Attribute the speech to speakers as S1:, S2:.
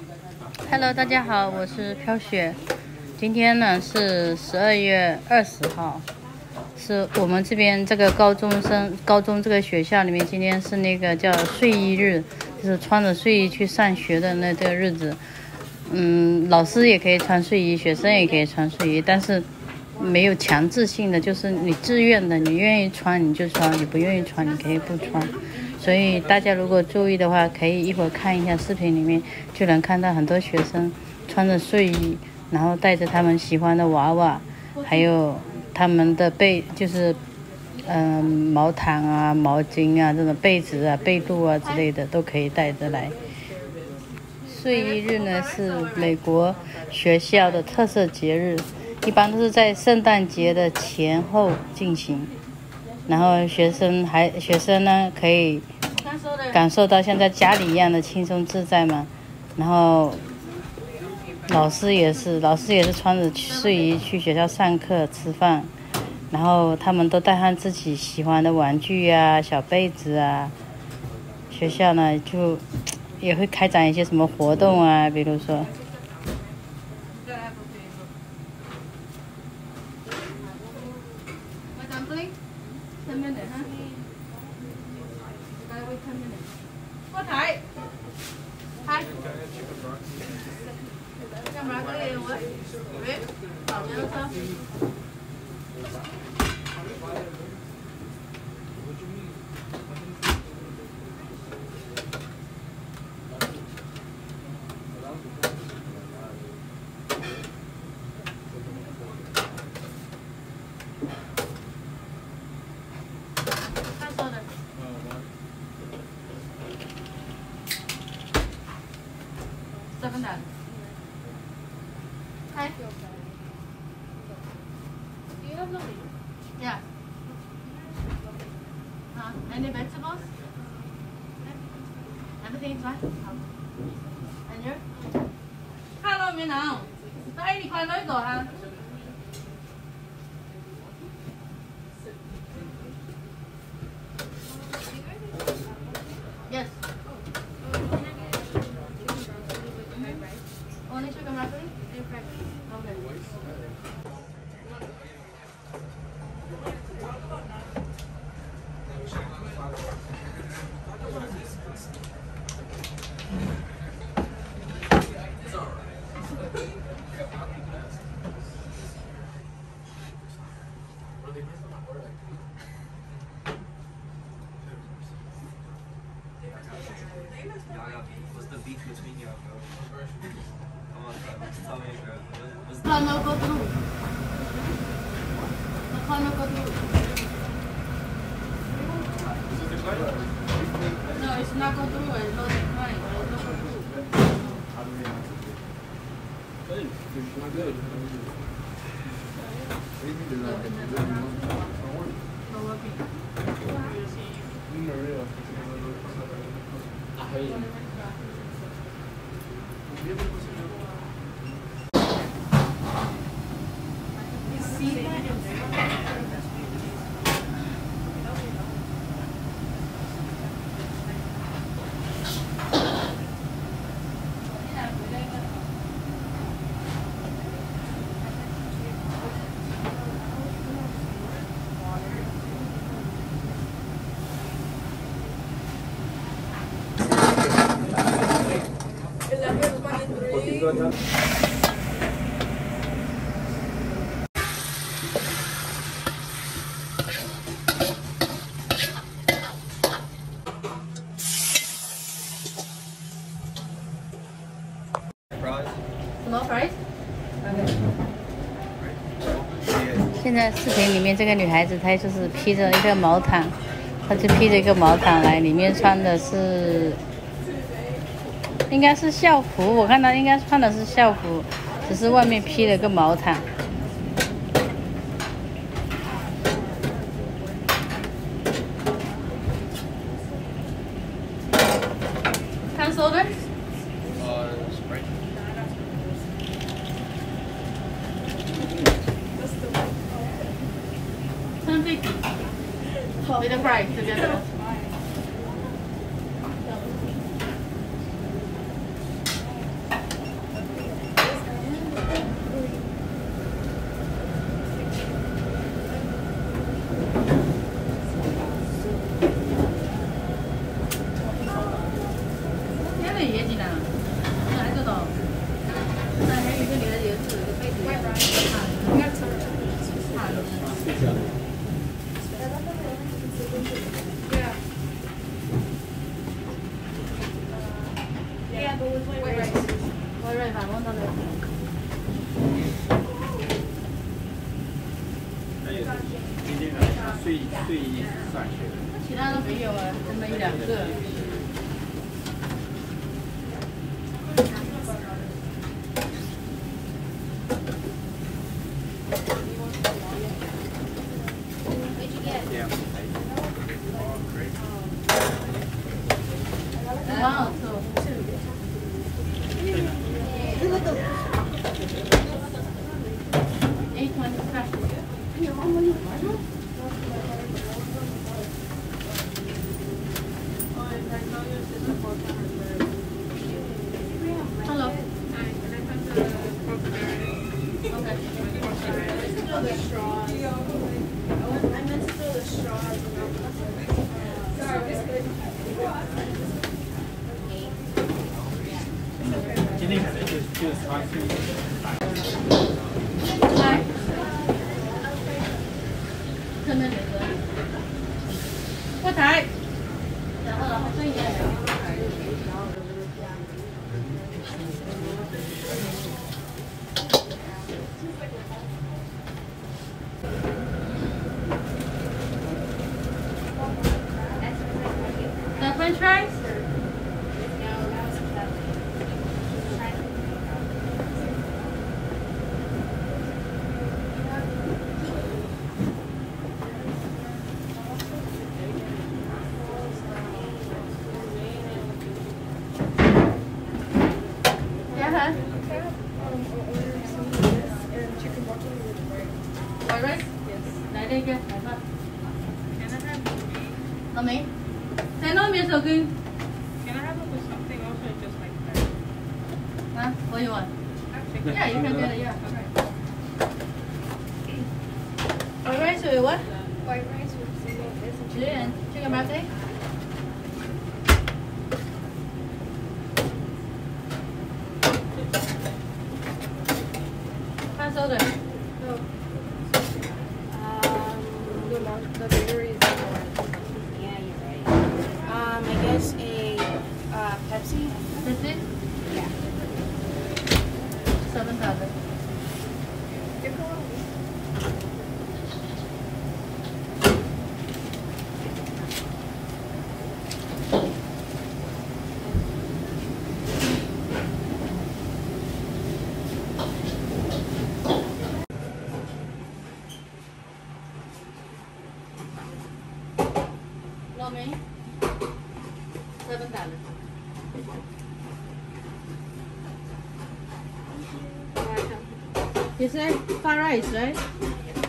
S1: Hello， 大家好，我是飘雪。今天呢是12月20号，是我们这边这个高中这个学校里面，今天是那个叫睡衣日，就是穿着睡衣去上学的这个日子。老师也可以穿睡衣，学生也可以穿睡衣，但是没有强制性的，就是你自愿的，你愿意穿你就穿，你不愿意穿你可以不穿。所以大家如果注意的话，可以一会儿看一下视频里面，就能看到很多学生穿着睡衣，然后带着他们喜欢的娃娃，还有他们的毛毯啊、毛巾啊、这种被子啊、被褥啊之类的都可以带着来。睡衣日呢是美国学校的特色节日，一般都是在圣诞节的前后进行。然后学生呢可以感受到像在家里一样的轻松自在嘛。然后老师也是穿着睡衣去学校上课吃饭，然后他们都带上自己喜欢的玩具啊、小被子啊。学校呢就也会开展一些什么活动啊，比如说。Hi. Do you have the leaf? Yeah. Any vegetables? Everything's fine? And you? Hello, Minh Hồng. Đây thì khoan nói rồi hả? Yes. Only chicken broccoli? Okay.
S2: What's the beef between y'all, bro? Come on, tell me, bro. What's
S1: The car not go through. The car not go through. No, it's not go through. It's not decline. It's not go through.
S3: It's not good.
S1: Not working.
S2: fries?
S1: Small fries? Okay. 现在视频里面这个女孩子，她就是披着一个毛毯，她就披着一个毛毯来，里面穿的是应该是校服，我看她应该穿的是校服，只是外面披了个毛毯。Can soda?
S2: Sprite.
S1: $10.50 with the fries together. 个也进来了，哪个到？那还有一个里头也是被子，应该是差的。Yeah, but with white rice. White rice, I want that.
S3: 还有今天睡上学。
S1: 其他都没有啊，就没2个。
S3: Yeah.
S1: Wow, so 825. Hello. Okay.
S3: 今天可能就是他去。
S1: 来，看那里头，过台，然后这一点。The French fries? Yeah. White rice? Yes. 来这个，来吧。老梅，再弄点手工。
S4: Can I have it with something else or just like that?
S1: Huh? What do you want? Yeah, you can get it, yeah. White rice with what?
S5: White rice with single
S1: And chicken pate? Pass over.
S5: The bakery is one. Yeah, you're right. I guess a Pepsi.
S1: That's it?
S5: Yeah.
S1: $7. Lo me? $7. You said fried rice, right?